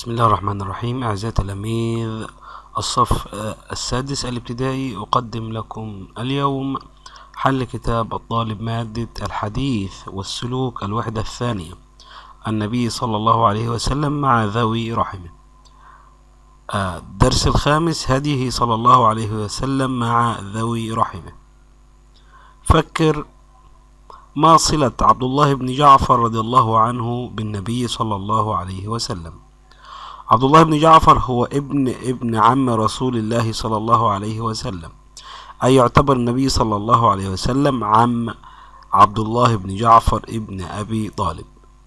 بسم الله الرحمن الرحيم. أعزائي تلاميذ الصف السادس الابتدائي، أقدم لكم اليوم حل كتاب الطالب مادة الحديث والسلوك الوحدة الثانية، النبي صلى الله عليه وسلم مع ذوي رحمه. الدرس الخامس، هديه صلى الله عليه وسلم مع ذوي رحمه. فكر، ما صلة عبد الله بن جعفر رضي الله عنه بالنبي صلى الله عليه وسلم؟ عبد الله بن جعفر هو ابن عم رسول الله صلى الله عليه وسلم، أي يعتبر النبي صلى الله عليه وسلم عم عبد الله بن جعفر ابن أبي طالب.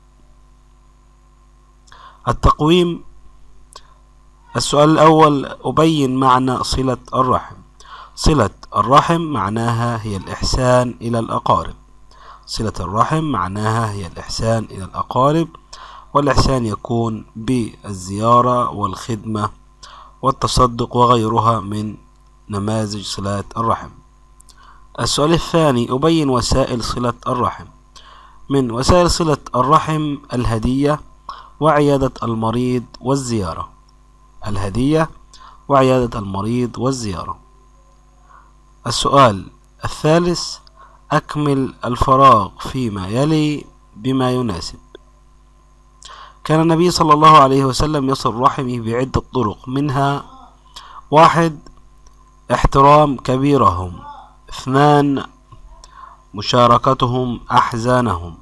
التقويم. السؤال الأول، أبين معنى صلة الرحم. صلة الرحم معناها هي الإحسان إلى الأقارب. صلة الرحم معناها هي الإحسان إلى الأقارب، والإحسان يكون بالزيارة والخدمة والتصدق وغيرها من نماذج صلة الرحم. السؤال الثاني، أبين وسائل صلة الرحم. من وسائل صلة الرحم الهدية وعيادة المريض والزيارة. الهدية وعيادة المريض والزيارة. السؤال الثالث، أكمل الفراغ فيما يلي بما يناسب. كان النبي صلى الله عليه وسلم يصل رحمه بعدة طرق، منها: 1. احترام كبيرهم. 2. مشاركتهم أحزانهم.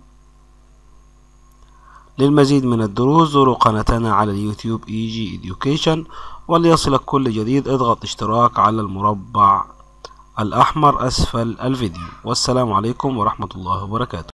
للمزيد من الدروس زوروا قناتنا على اليوتيوب EG Education، وليصلك كل جديد اضغط اشتراك على المربع الأحمر أسفل الفيديو. والسلام عليكم ورحمة الله وبركاته.